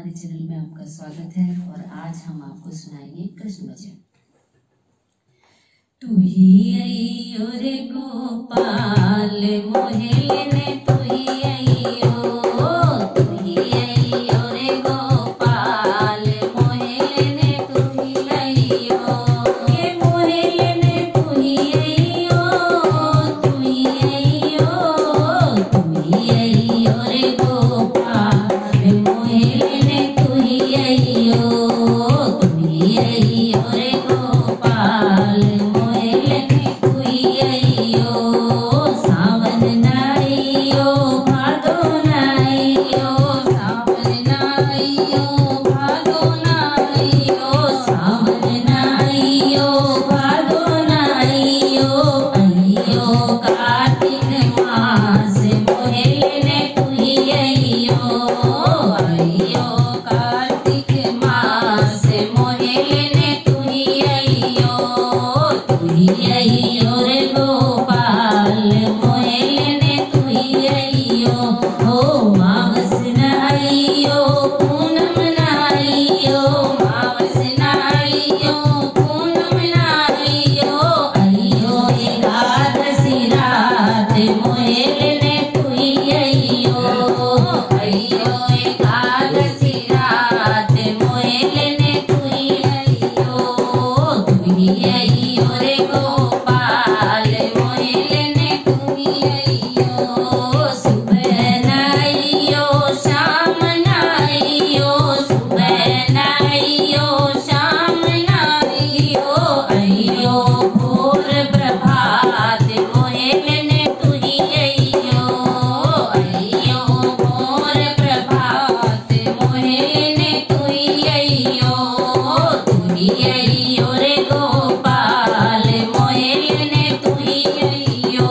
हमारे चैनल में आपका स्वागत है और आज हम आपको सुनाएंगे कृष्ण भजन। तू ही अइयो रे गोपाल मोहे लेने, तू ही अइयो, तू ही अइयो रे गोपाल मोहे लेने, तू ही अइयो, ये मोहे लेने तू ही अइयो, तू ही अइयो, तू ही अइयो रे गोपाल मोहे लेने, तू ही अइयो, तू ही अइयो रे गोपाल मोहे लेने, तू ही अइयो। सावन नाइयो भादो नाइयो, सावन नाइयो भादो नाइयो, सावन नाइयो भादो नाइयो, अइयो कार्तिक मास मोहे लेने, तू ही अइयो, अइयो कार्तिक मास मोहे लेने, तू ही अइयो, तू ही अइयो रे गोपाल मोहे लेने, तू ही अइयो। हो मावस न अइयो पूनम न अइयो, मावस न अइयो पूनम न अइयो, अइयो एकादशी रात मोहे लेने, तू ही अइयो, अइयो एकादशी रात मोहे लेने, तू ही अइयो, तू ही अइयो रे गोपाल मोहे लेने, तू ही अइयो। सुबह न अइयो शाम न अइयो, सुबह न अइयो शाम न अइयो, अइयो भोर प्रभात मोहे लेने, तू ही अइयो, अइयो भोर प्रभात मोहे लेने, तू ही अइयो, तू ही अइयो रे गोपाल मोहे लेने, तू ही अइयो।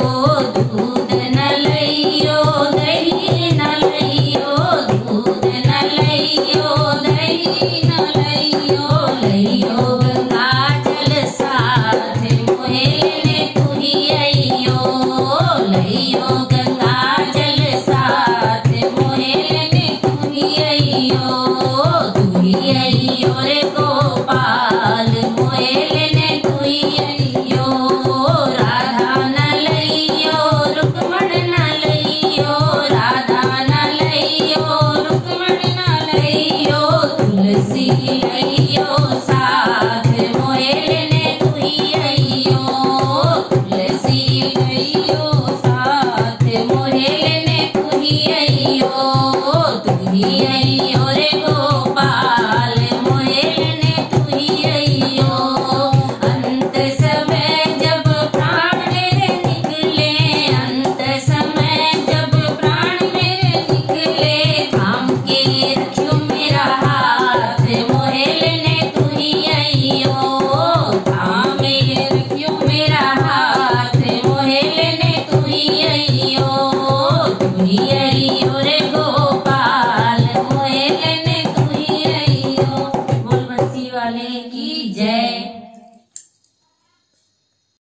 दूध न लइयो दही न लइयो, दूध न लइयो दही न लइयो, लइयो गंगा जल साथ मोहे लेने, तू ही अइयो, लइयो गंगा जल साथ मोहे लेने, तू ही अइयो, तू ही अइयो रे गोपाल मोहे लेने, तू ही अइयो। राधा न लइयो रुक्मण न लइयो, राधा न लइयो रुक्मण न लइयो, तुलसी लइयो साथ मोहे लेने, तू ही अइयो, तुलसी लइयो साथ मोहे लेने, तू ही अइयो, तू ही अइयो रे गोपाल मोहे लेने, तू ही अइयो। अंत समय जब प्राण मेरे निकले, अंत समय जब प्राण मेरे निकले, थाम के